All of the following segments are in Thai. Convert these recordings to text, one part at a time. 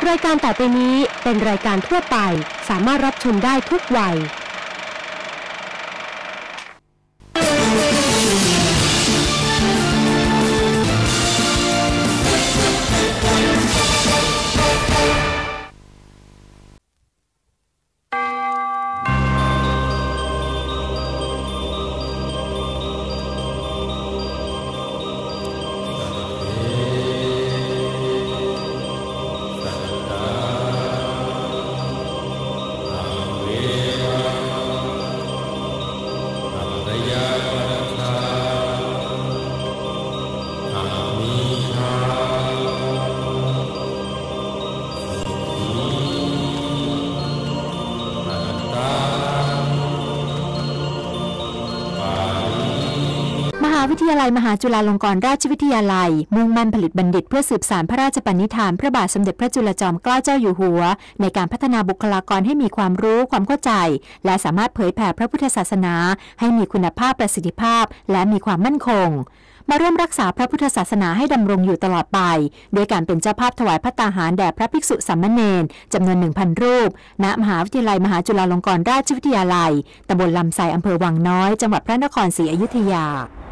รายการต่อไปนี้เป็นรายการทั่วไปสามารถรับชมได้ทุกวัยวิทยาลัยมหาจุฬาลงกรณราชวิทยาลัยมุ่งมั่นผลิตบัณฑิตเพื่อสืบสานพระราชปณิธานพระบาทสมเด็จพระจุลจอมเกล้าเจ้าอยู่หัวในการพัฒนาบุคลากรให้มีความรู้ความเข้าใจและสามารถเผยแผ่พระพุทธศาสนาให้มีคุณภาพประสิทธิภาพและมีความมั่นคงมาร่วมรักษาพระพุทธศาสนาให้ดำรงอยู่ตลอดไปโดยการเป็นเจ้าภาพถวายภัตตาหารแด่พระภิกษุสามเณรจำนวน 1,000 รูปณมหาวิทยาลัยมหาจุฬาลงกรณราชวิทยาลัยตำบลลำไทรอำเภอวังน้อยจังหวัดพระนครศรีอยุธยา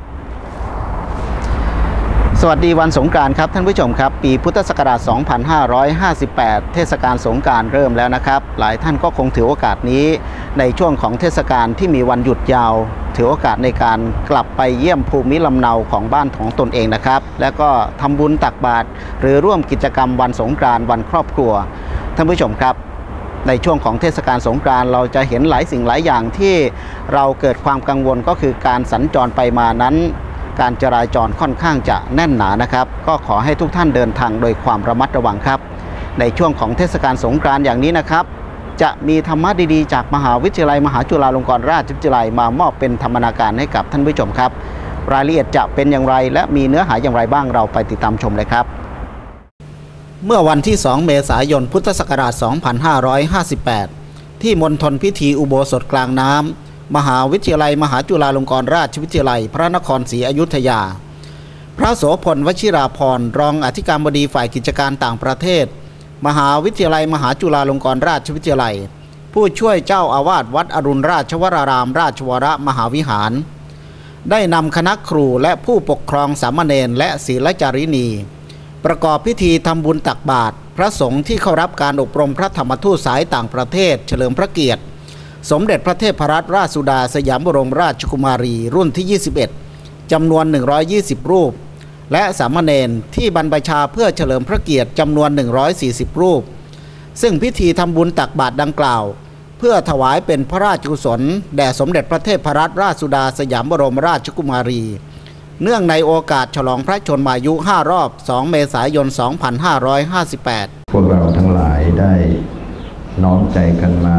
สวัสดีวันสงกรานต์ครับท่านผู้ชมครับปีพุทธศักราช 2558 เทศกาลสงกรานต์เริ่มแล้วนะครับหลายท่านก็คงถือโอกาสนี้ในช่วงของเทศกาลที่มีวันหยุดยาวถือโอกาสในการกลับไปเยี่ยมภูมิลำเนาของบ้านของตนเองนะครับและก็ทำบุญตักบาตรหรือร่วมกิจกรรมวันสงกรานต์วันครอบครัวท่านผู้ชมครับในช่วงของเทศกาลสงกรานต์เราจะเห็นหลายสิ่งหลายอย่างที่เราเกิดความกังวลก็คือการสัญจรไปมานั้นการจราจรค่อนข้างจะแน่นหนานะครับก็ขอให้ทุกท่านเดินทางโดยความระมัดระวังครับในช่วงของเทศกาลสงกรานต์อย่างนี้นะครับจะมีธรรมะดีๆจากมหาวิทยาลัยมหาจุฬาลงกรณราชวิทยาลัยมามอบเป็นธรรมนาการให้กับท่านผู้ชมครับรายละเอียดจะเป็นอย่างไรและมีเนื้อหาอย่างไรบ้างเราไปติดตามชมเลยครับเมื่อวันที่ 2 เมษายน พุทธศักราช 2558 ที่มณฑลพิธีอุโบสถกลางน้ำมหาวิทยาลัยมหาจุฬาลงกรณราชวิทยาลัยพระนครศรีอยุธยาพระโสพลวชิราภรณ์รองอธิการบดีฝ่ายกิจการต่างประเทศมหาวิทยาลัยมหาจุฬาลงกรณราชวิทยาลัยผู้ช่วยเจ้าอาวาสวัดอรุณราชวรารามราชวรมหาวิหารได้นำคณะครูและผู้ปกครองสามเณรและศีลจารินีประกอบพิธีทำบุญตักบาตรพระสงฆ์ที่เข้ารับการอบรมพระธรรมทูตสายต่างประเทศเฉลิมพระเกียรติสมเด็จพระเทพรัตนราชสุดาสยามบรมราชกุมารีรุ่นที่ 21 จำนวน 120 รูปและสามเณรที่บรรพชาเพื่อเฉลิมพระเกียรติจำนวน 140 รูปซึ่งพิธีทำบุญตักบาตรดังกล่าวเพื่อถวายเป็นพระราชกุศลแด่สมเด็จพระเทพรัตนราชสุดาสยามบรมราชกุมารีเนื่องในโอกาสฉลองพระชนมายุ 5 รอบ 2 เมษายน 2558 พวกเราทั้งหลายได้น้อมใจกันมา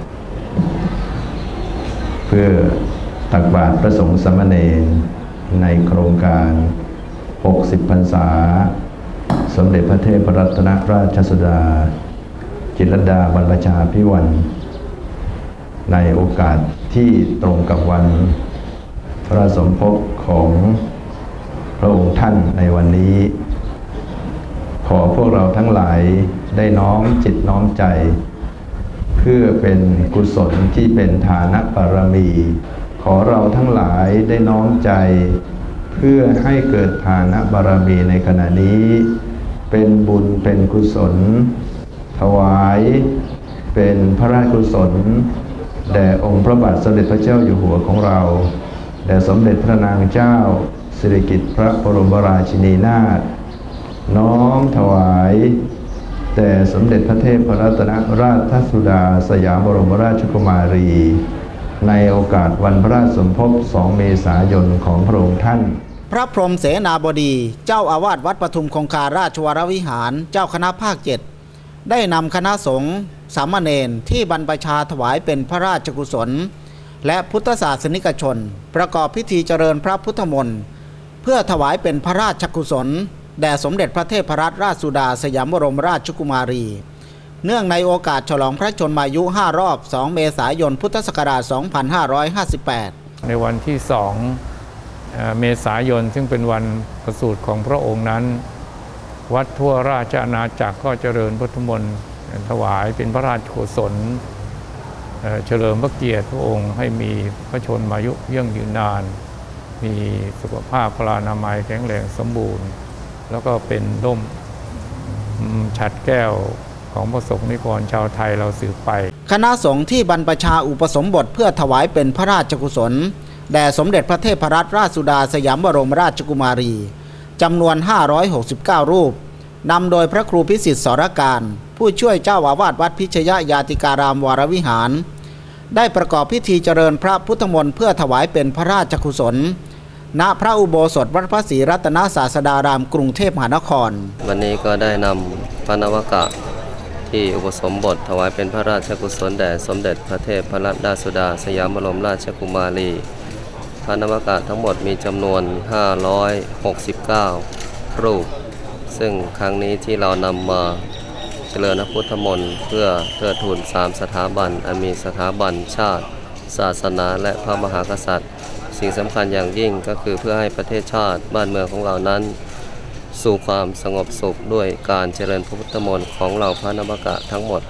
เพื่อตักบาตรพระสงฆ์สามเณรในโครงการ60 พรรษาสมเด็จพระเทพรัตนราชสุดาจิตรลดาบรรพชาภิวันในโอกาสที่ตรงกับวันพระสมภพของพระองค์ท่านในวันนี้ขอพวกเราทั้งหลายได้น้อมจิตน้อมใจเพื่อเป็นกุศลที่เป็นฐานะบารมีขอเราทั้งหลายได้น้อมใจเพื่อให้เกิดฐานะบารมีในขณะนี้เป็นบุญเป็นกุศลถวายเป็นพระราชกุศลแด่องค์พระบาทสมเด็จพระเจ้าอยู่หัวของเราแด่สมเด็จพระนางเจ้าสิริกิติ์พระบรมราชินีนาถน้อมถวายแต่สมเด็จพระเทพรัตนราชสุดาสยามบรมราชกุมารีในโอกาสวันพระราชสมภพ 2 เมษายนของพระองค์ท่านพระพรหมเสนาบดีเจ้าอาวาสวัดปทุมคงคาราชวรวิหารเจ้าคณะภาค 7ได้นำคณะสงฆ์สามเณรที่บรรพชาถวายเป็นพระราชกุศลและพุทธศาสนิกชนประกอบพิธีเจริญพระพุทธมนต์เพื่อถวายเป็นพระราชกุศลแด่สมเด็จพระเทพรัตนราชสุดาสยามบรมราชกุมารีเนื่องในโอกาสฉลองพระชนมายุ 5 รอบ 2 เมษายน พุทธศักราช 2558 ในวันที่ 2 เมษายนซึ่งเป็นวันประสูติของพระองค์นั้นวัดทั่วราชอาณาจักรก็เจริญพุทธมนต์ถวายเป็นพระราชกุศลเฉลิมพระเกียรติพระองค์ให้มีพระชนมายุยั่งยืนนานมีสุขภาพพลานามัยแข็งแรงสมบูรณ์แล้วก็เป็นร่มฉัตรแก้วของพระสงฆ์นิกรชาวไทยเราสืบไปคณะสงฆ์ที่บรรพชาอุปสมบทเพื่อถวายเป็นพระราชกุศลแด่สมเด็จพระเทพรัตนราชสุดาสยามบรมราชกุมารีจำนวน569รูปนำโดยพระครูพิสิทธิ์สรการผู้ช่วยเจ้าอาวาสวัดพิชยญาติการามวรวิหารได้ประกอบพิธีเจริญพระพุทธมนต์เพื่อถวายเป็นพระราชกุศลณพระอุโบสถวัดพระศรีรัตนศาสดารามกรุงเทพมหานครวันนี้ก็ได้นำพระนวกะที่อุปสมบทถวายเป็นพระราชกุศลแด่สมเด็จพระเทพรัตนราชสุดาสยามบรมราชกุมารีพระนวกะทั้งหมดมีจำนวน569รูปซึ่งครั้งนี้ที่เรานำมาเจริญพระพุทธมนต์เพื่อเทิดทูน3สถาบันอันมีสถาบันชาติศาสนาและพระมหากษัตริย์สิ่งสำคัญอย่างยิ่งก็คือเพื่อให้ประเทศชาติบ้านเมืองของเรานั้นสู่ความสงบสุขด้วยการเจริญพระพุทธมนต์ของเราพระนวกะทั้งหมด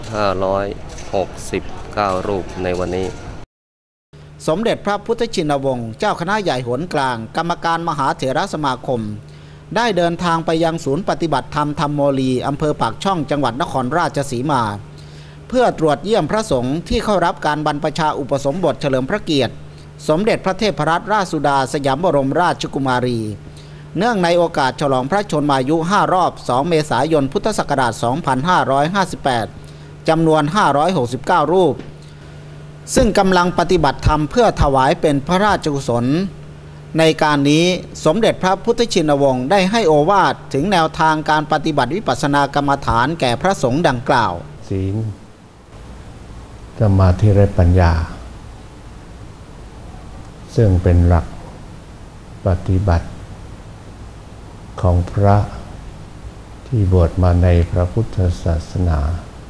569รูปในวันนี้สมเด็จพระพุทธชินวงศ์เจ้าคณะใหญ่โหนกลางกรรมการมหาเถรสมาคมได้เดินทางไปยังศูนย์ปฏิบัติธรรมธรรมโมลีอำเภอปากช่องจังหวัดนครราชสีมาเพื่อตรวจเยี่ยมพระสงฆ์ที่เข้ารับการบรรพชาอุปสมบทเฉลิมพระเกียรติสมเด็จพระเทพรัตนราชสุดาสยามบรมราชกุมารีเนื่องในโอกาสฉลองพระชนมายุ5รอบ2เมษายนพุทธศักราช2558จำนวน569รูปซึ่งกำลังปฏิบัติธรรมเพื่อถวายเป็นพระราชกุศลในการนี้สมเด็จพระพุทธชินวงศ์ได้ให้โอวาทถึงแนวทางการปฏิบัติวิปัสสนากรรมฐานแก่พระสงฆ์ดังกล่าวศีลสมาธิและปัญญาซึ่งเป็นหลักปฏิบัติของพระที่บวชมาในพระพุทธศาสนา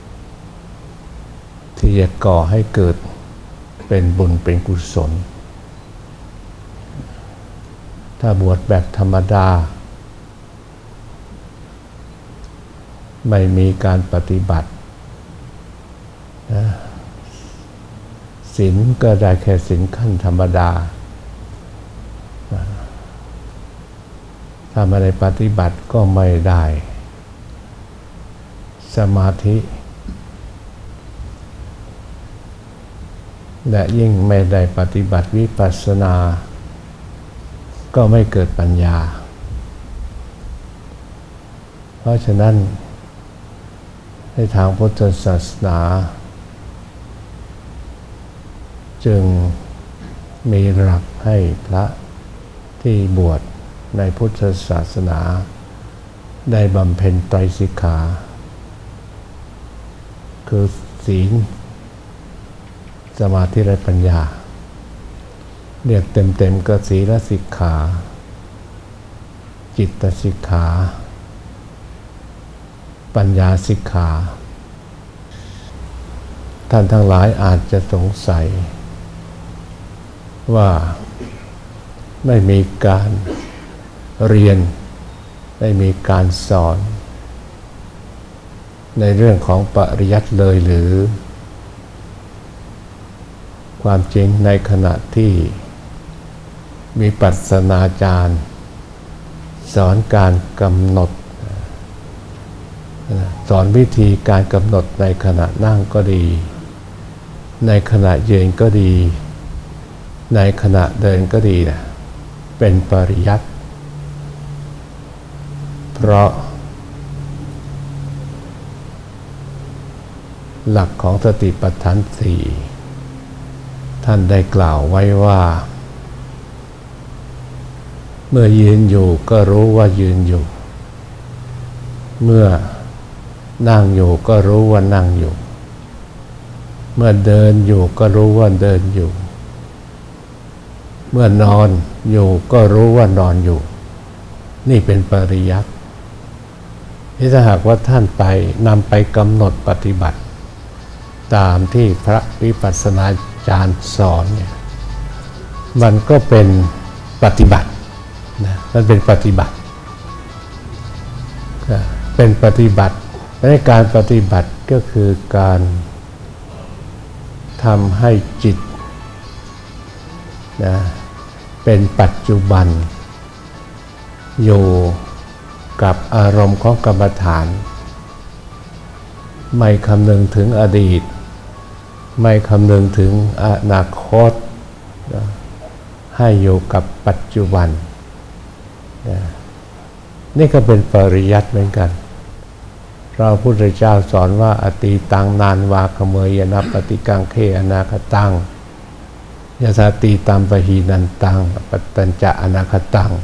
ที่จะก่อให้เกิดเป็นบุญเป็นกุศลถ้าบวชแบบธรรมดาไม่มีการปฏิบัติศีลก็ได้แค่ศีลขั้นธรรมดาถ้าไม่ได้ปฏิบัติก็ไม่ได้สมาธิและยิ่งไม่ได้ปฏิบัติวิปัสสนาก็ไม่เกิดปัญญาเพราะฉะนั้นในทางพุทธศาสนาจึงมีหลักให้พระที่บวชในพุทธศาสนาได้บำเพ็ญไตรสิกขาคือศีลสมาธิและปัญญาเรียกเต็มๆก็ศีลสิกขาจิตสิกขาปัญญาสิกขาท่านทั้งหลายอาจจะสงสัยว่าไม่มีการเรียนไม่มีการสอนในเรื่องของปริยัติเลยหรือความจริงในขณะที่มีปัสสนาจารย์สอนการกำหนดสอนวิธีการกำหนดในขณะนั่งก็ดีในขณะยืนก็ดีในขณะเดินก็ดีนะเป็นปริยัติเพราะหลักของสติปัฏฐาน4ท่านได้กล่าวไว้ว่าเมื่อยืนอยู่ก็รู้ว่ายืนอยู่เมื่อนั่งอยู่ก็รู้ว่านั่งอยู่เมื่อเดินอยู่ก็รู้ว่าเดินอยู่เมื่อนอนอยู่ก็รู้ว่านอนอยู่นี่เป็นปริยัติที่ถ้าหากว่าท่านไปนำไปกำหนดปฏิบัติตามที่พระวิปัสสนาจารย์สอนเนี่ยมันก็เป็นปฏิบัตินะมันเป็นปฏิบัติเป็นปฏิบัติในการปฏิบัติก็คือการทำให้จิตนะเป็นปัจจุบันอยู่กับอารมณ์ของกรรมฐานไม่คำนึงถึงอดีตไม่คำนึงถึงอนาคตนะให้อยู่กับปัจจุบันนะนี่ก็เป็นปริยัติเหมือนกันพระพุทธเจ้าสอนว่าอตีตังนานวาขเมยนะปฏิกังเขอนาคตังยะสาตีตัมปหีนันตังปตัญจะอนาคตัง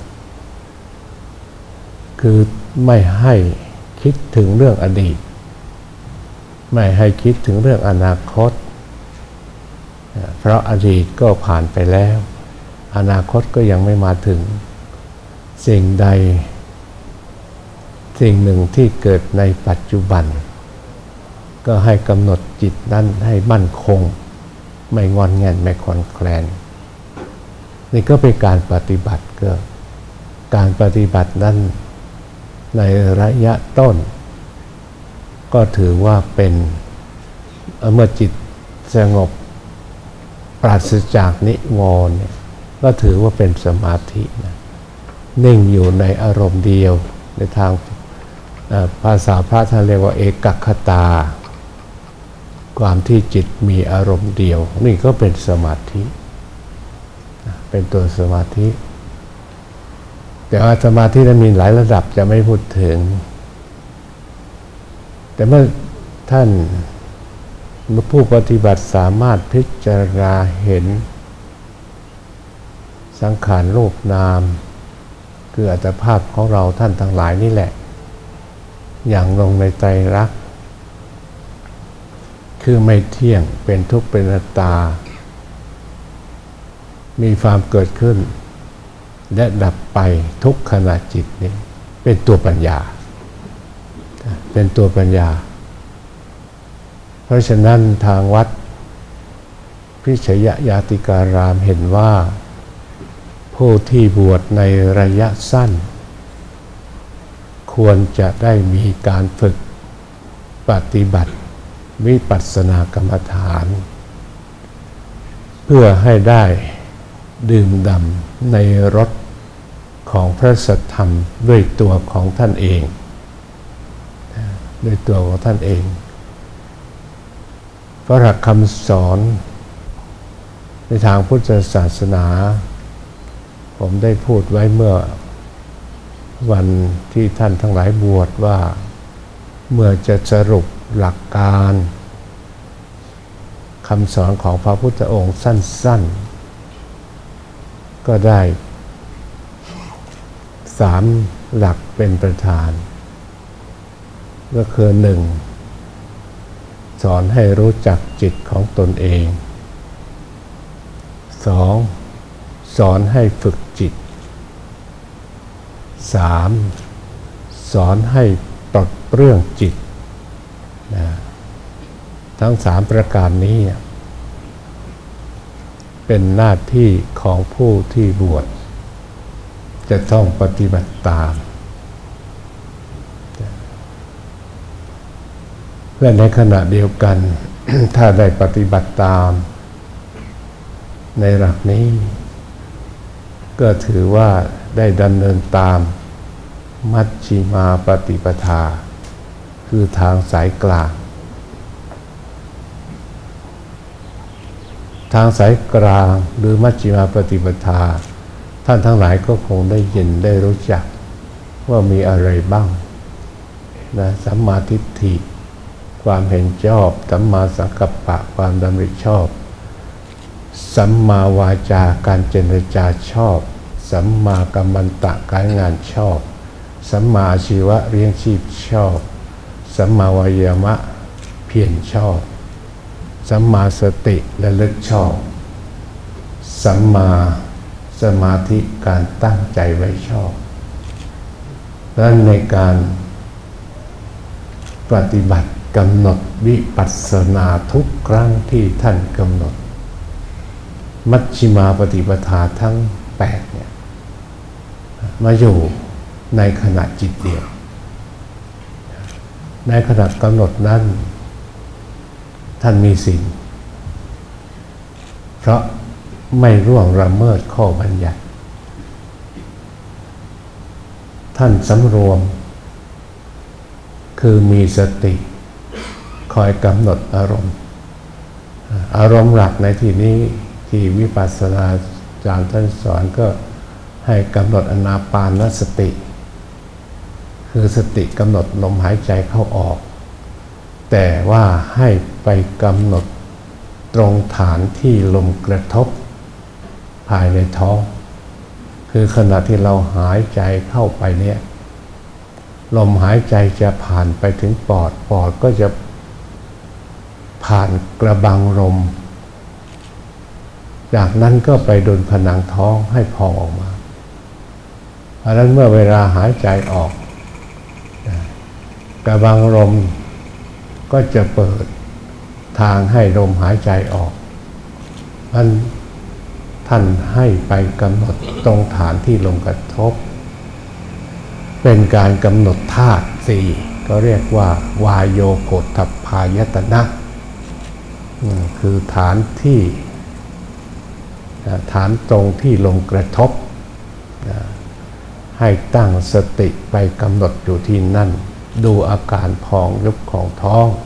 คือไม่ให้คิดถึงเรื่องอดีตไม่ให้คิดถึงเรื่องอนาคตเพราะอดีตก็ผ่านไปแล้วอนาคตก็ยังไม่มาถึงสิ่งใดสิ่งหนึ่งที่เกิดในปัจจุบันก็ให้กำหนดจิตนั้นให้มั่นคงไม่งอนแงนไม่คลอนแคลนนี่ก็เป็นการปฏิบัติก็การปฏิบัตินั้นในระยะต้นก็ถือว่าเป็นเมื่อจิตสงบปราศจากนิวรณ์ก็ถือว่าเป็นสมาธินะนิ่งอยู่ในอารมณ์เดียวในทางภาษาพระท่านเรียกว่าเอกคตาความที่จิตมีอารมณ์เดียวนี่ก็เป็นสมาธิเป็นตัวสมาธิแต่ว่าสมาธินั้นมีหลายระดับจะไม่พูดถึงแต่เมื่อท่านผู้ปฏิบัติสามารถพิจารณาเห็นสังขารรูปนามคืออัตภาพของเราท่านทั้งหลายนี่แหละอย่างลงในไตรลักษณ์คือไม่เที่ยงเป็นทุกข์เป็นอนัตตามีความเกิดขึ้นและดับไปทุกขณะจิตนี้เป็นตัวปัญญาเป็นตัวปัญญาเพราะฉะนั้นทางวัดพิชยยาติการามเห็นว่าผู้ที่บวชในระยะสั้นควรจะได้มีการฝึกปฏิบัติวิปัสสนากรรมฐานเพื่อให้ได้ดื่มด่ำในรสของพระสัทธรรมด้วยตัวของท่านเองด้วยตัวของท่านเองเพราะหลักคำสอนในทางพุทธศาสนาผมได้พูดไว้เมื่อวันที่ท่านทั้งหลายบวชว่าเมื่อจะสรุปหลักการคำสอนของพระพุทธองค์สั้นๆก็ได้3หลักเป็นประธานก็คือ 1. สอนให้รู้จักจิตของตนเอง 2. สอนให้ฝึกจิต 3. สอนให้ปลดเปลื้องจิตนะทั้ง3ประการนี้เป็นหน้าที่ของผู้ที่บวชจะต้องปฏิบัติตามและในขณะเดียวกัน ถ้าได้ปฏิบัติตามในหลักนี้ก็ถือว่าได้ดำเนินตามมัชฌิมาปฏิปทาคือทางสายกลางทางสายกลางหรือมัชฌิมาปฏิปทาท่านทั้งหลายก็คงได้ยินได้รู้จักว่ามีอะไรบ้างนะสัมมาทิฏฐิความเห็นชอบสัมมาสังกัปปะความดำริชอบสัมมาวาจาการเจรจาชอบสัมมากัมมันตะการงานชอบสัมมาอาชีวะเลี้ยงชีพชอบสัมมาวายามะเพียรชอบสัมมาสติระลึกชอบสัมมาสมาธิการตั้งใจไว้ชอบและในการปฏิบัติกำหนดวิปัสสนาทุกครั้งที่ท่านกำหนดมัชฌิมาปฏิปทาทั้ง8เนี่ยมาอยู่ในขณะจิตเดียวในขณะกำหนดนั้นท่านมีศีลเพราะไม่ล่วงละเมิดข้อบัญญัติท่านสำรวมคือมีสติคอยกำหนดอารมณ์หลักในที่นี้ที่วิปัสสนาจารย์ท่านสอนก็ให้กำหนดอานาปานสติคือสติกำหนดลมหายใจเข้าออกแต่ว่าให้ไปกำหนดตรงฐานที่ลมกระทบภายในท้องคือขณะที่เราหายใจเข้าไปเนี่ยลมหายใจจะผ่านไปถึงปอดก็จะผ่านกระบังลมจากนั้นก็ไปโดนผนังท้องให้พองออกมาเพราะฉะนั้นเมื่อเวลาหายใจออกกระบังลมก็จะเปิดทางให้ลมหายใจออกท่านให้ไปกำหนดตรงฐานที่ลมกระทบเป็นการกำหนดธาตุสี่ก็เรียกว่าวายโยโผฏฐัพพายตนะคือฐานตรงที่ลมกระทบให้ตั้งสติไปกำหนดอยู่ที่นั่นดูอาการพองยุบของท้อง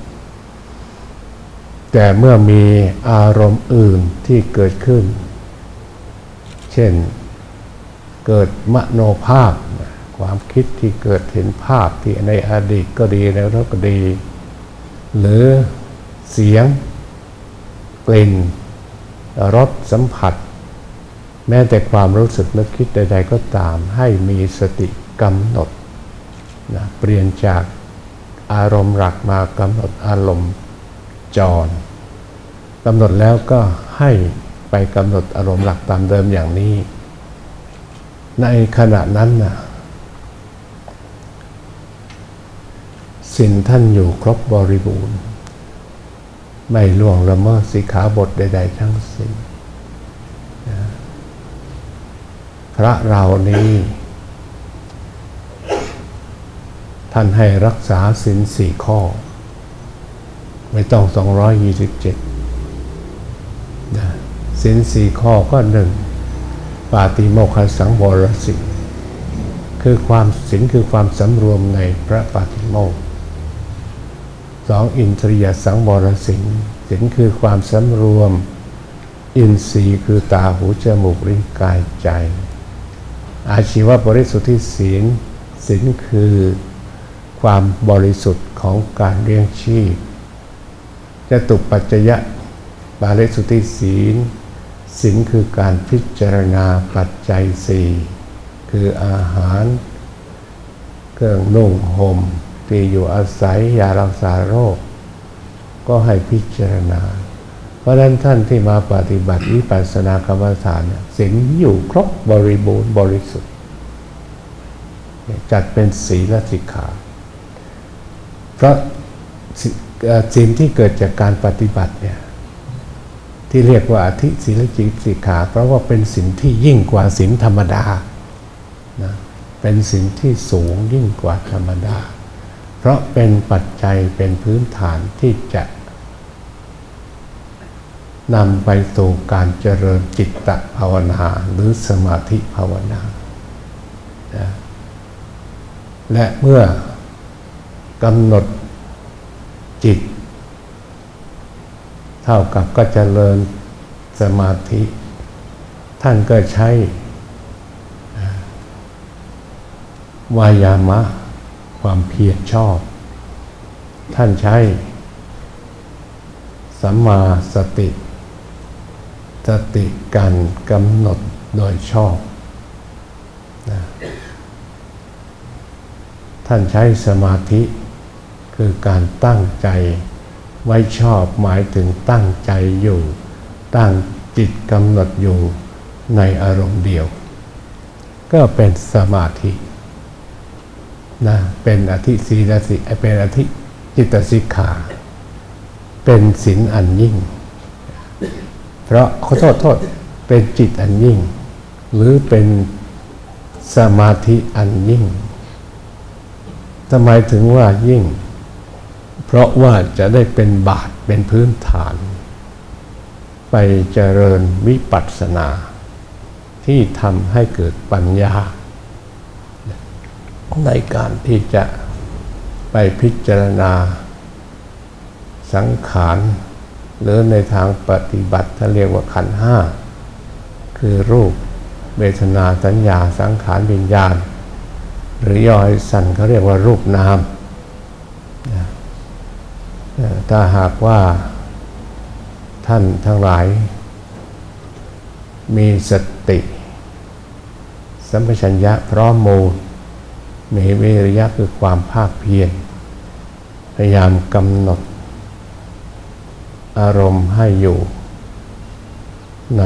แต่เมื่อมีอารมณ์อื่นที่เกิดขึ้นเช่นเกิดมโนภาพความคิดที่เกิดเห็นภาพที่ในอดีตก็ดีในอนาคตก็ดีหรือเสียงกลิ่นรสสัมผัสแม้แต่ความรู้สึกนึกคิดใดๆก็ตามให้มีสติกำหนดเปลี่ยนจากอารมณ์หลักมากำหนดอารมณ์จรกำหนดแล้วก็ให้ไปกำหนดอารมณ์หลักตามเดิมอย่างนี้ในขณะนั้นศีลท่านอยู่ครบบริบูรณ์ไม่ล่วงละเมิดสิกขาบทใดๆทั้งสิ้นพระเรานี้ท่านให้รักษาศีล4 ข้อไม่ต้อง227ศีล4 ข้อก็1ปาติโมกขสังวรศีลคือความศีลคือความสำรวมในพระปาติโมกข์2อินทรียสังวรศีลศีลคือความสำรวมอินทรีย์คือตาหูจมูกลิ้นกายใจอาชีวบริสุทธิศีลศีลคือความบริสุทธิ์ของการเลี้ยงชีพจตุปัจจยบริสุทธิศีลศีลคือการพิจารณาปัจจัย4คืออาหารเครื่องนุ่งห่มที่อยู่อาศัยยารักษาโรคก็ให้พิจารณาเพราะฉะนั้นท่านที่มาปฏิบัติวิปัสสนากรรมฐานศีลอยู่ครบบริบูรณ์บริสุทธิ์จัดเป็นศีลสิกขาเพราะศีลที่เกิดจากการปฏิบัติเนี่ยที่เรียกว่าอธิศีลสิกขาเพราะว่าเป็นศีลที่ยิ่งกว่าศีลธรรมดานะเป็นศีลที่สูงยิ่งกว่าธรรมดาเพราะเป็นปัจจัยเป็นพื้นฐานที่จะนำไปสู่การเจริญจิตตภาวนาหรือสมาธิภาวนาและเมื่อกำหนดจิตเท่ากับก็เจริญสมาธิท่านก็ใช้วายามะความเพียรชอบท่านใช้สัมมาสติการกำหนดโดยชอบท่านใช้สมาธิคือการตั้งใจไว้ชอบหมายถึงตั้งใจอยู่ตั้งจิตกำหนดอยู่ในอารมณ์เดียวก็เป็นสมาธิเป็นอธิศีลสิเป็นอธิจิตสิกขาเป็นศีลอันยิ่งเพราะขอโทษเป็นจิตอันยิ่งหรือเป็นสมาธิอันยิ่งทำไมถึงว่ายิ่งเพราะว่าจะได้เป็นบาตรเป็นพื้นฐานไปเจริญวิปัสสนาที่ทำให้เกิดปัญญาในการที่จะไปพิจารณาสังขารหรือในทางปฏิบัติถ้าเรียกว่าขันธ์ห้าคือรูปเวทนาสัญญาสังขารวิญญาณหรือย่อให้สั้นเขาเรียกว่ารูปนามถ้าหากว่าท่านทั้งหลายมีสติสัมปชัญญะพร้อมมูลมีวิริยะคือความภาคเพียรพยายามกำหนดอารมณ์ให้อยู่ใน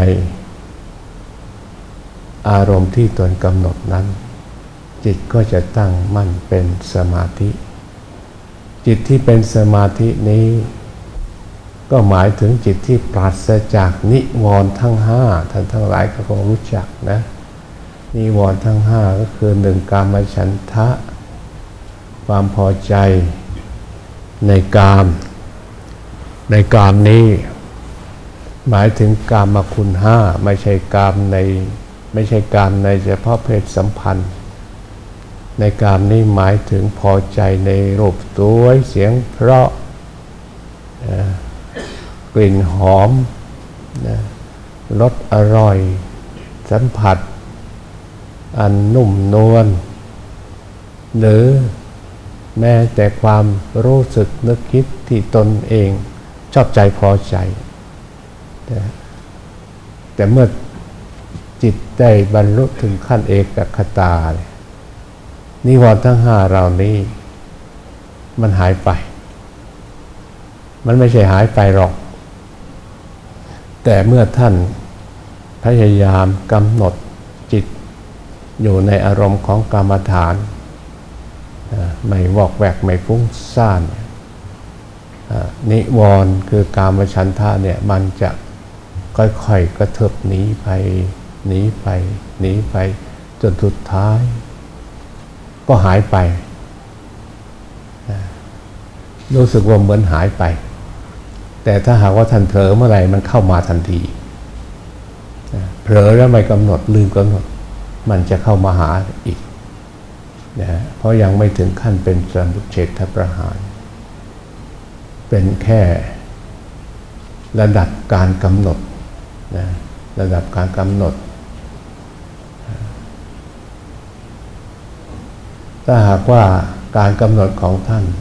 อารมณ์ที่ตนกำหนดนั้นจิตก็จะตั้งมั่นเป็นสมาธิจิตที่เป็นสมาธินี้ก็หมายถึงจิตที่ปราศจากนิวรณ์ทั้งห้าท่านทั้งหลายก็คงรู้จักนะนิวรณ์ทั้งห้าก็คือหนึ่งกามฉันทะความพอใจในกามนี้หมายถึงกามคุณห้าไม่ใช่กามในเฉพาะเพศสัมพันธ์ในกามนี้หมายถึงพอใจในรูปสวยเสียงเพราะกลิ่นหอมรสอร่อยสัมผัสอันนุ่มนวลหรือแม้แต่ความรู้สึกนึกคิดที่ตนเองชอบใจพอใจแต่เมื่อจิตได้บรรลุถึงขั้นเอกคตานิวรณ์ทั้งห้าเหล่านี้มันหายไปมันไม่ใช่หายไปหรอกแต่เมื่อท่านพยายามกำหนดจิตอยู่ในอารมณ์ของกรรมฐานไม่วอกแวกไม่ฟุ้งซ่านนิวรณ์คือกามฉันทะเนี่ยมันจะค่อยๆกระเถิบหนีไปจนสุดท้ายก็หายไปรู้สึกว่าเหมือนหายไปแต่ถ้าหากว่าท่านเผลอเมื่อไหร่มันเข้ามาทันทีเผลอแล้วไม่กำหนดลืมกำหนดมันจะเข้ามาหาอีกนะเพราะยังไม่ถึงขั้นเป็นสมุจเฉทประหารเป็นแค่ระดับการกำหนดนะระดับการกำหนดถ้าหากว่าการกำหนดของท่าน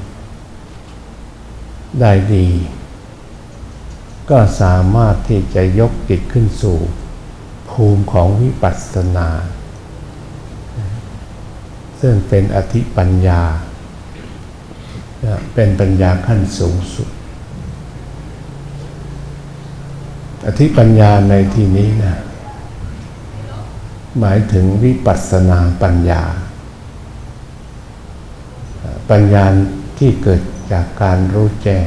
ได้ดีก็สามารถที่จะยกจิตขึ้นสู่ภูมิของวิปัสสนาซึ่งเป็นอธิปัญญาเป็นปัญญาขั้นสูงสุดอธิปัญญาในที่นี้นะหมายถึงวิปัสสนาปัญญาที่เกิดจากการรู้แจ้ง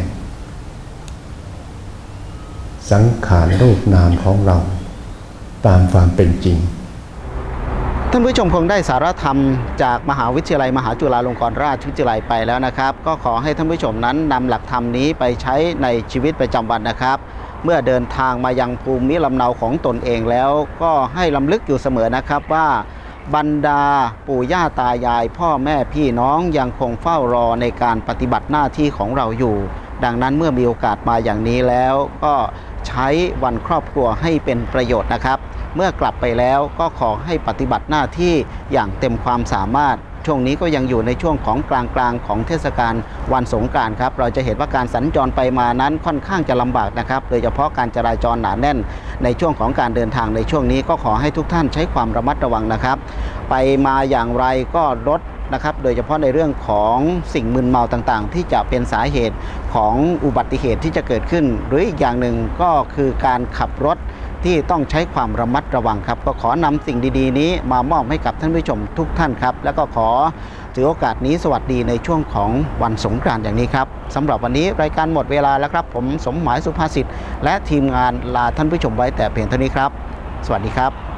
สังขารรูปนามของเราตามความเป็นจริงท่านผู้ชมคงได้สาระธรรมจากมหาวิทยาลัยมหาจุฬาลงกรณราชวิทยาลัยไปแล้วนะครับก็ขอให้ท่านผู้ชมนั้นนำหลักธรรมนี้ไปใช้ในชีวิตประจำวันนะครับเมื่อเดินทางมายังภูมิลำเนาของตนเองแล้วก็ให้ลำลึกอยู่เสมอนะครับว่าบรรดาปู่ย่าตายายพ่อแม่พี่น้องยังคงเฝ้ารอในการปฏิบัติหน้าที่ของเราอยู่ดังนั้นเมื่อมีโอกาสมาอย่างนี้แล้วก็ใช้วันครอบครัวให้เป็นประโยชน์นะครับเมื่อกลับไปแล้วก็ขอให้ปฏิบัติหน้าที่อย่างเต็มความสามารถช่วงนี้ก็ยังอยู่ในช่วงของกลางของเทศกาลวันสงกรานต์ครับเราจะเห็นว่าการสัญจรไปมานั้นค่อนข้างจะลำบากนะครับโดยเฉพาะการจราจรหนาแน่นในช่วงของการเดินทางในช่วงนี้ก็ขอให้ทุกท่านใช้ความระมัดระวังนะครับไปมาอย่างไรก็ลดนะครับโดยเฉพาะในเรื่องของสิ่งมึนเมาต่างๆที่จะเป็นสาเหตุของอุบัติเหตุที่จะเกิดขึ้นหรืออีกอย่างหนึ่งก็คือการขับรถที่ต้องใช้ความระมัดระวังครับก็ขอนำสิ่งดีๆนี้มามอบให้กับท่านผู้ชมทุกท่านครับแล้วก็ขอถือโอกาสนี้สวัสดีในช่วงของวันสงกรานต์อย่างนี้ครับสำหรับวันนี้รายการหมดเวลาแล้วครับผมสมหมายสุภาษิตและทีมงานลาท่านผู้ชมไว้แต่เพียงเท่านี้ครับสวัสดีครับ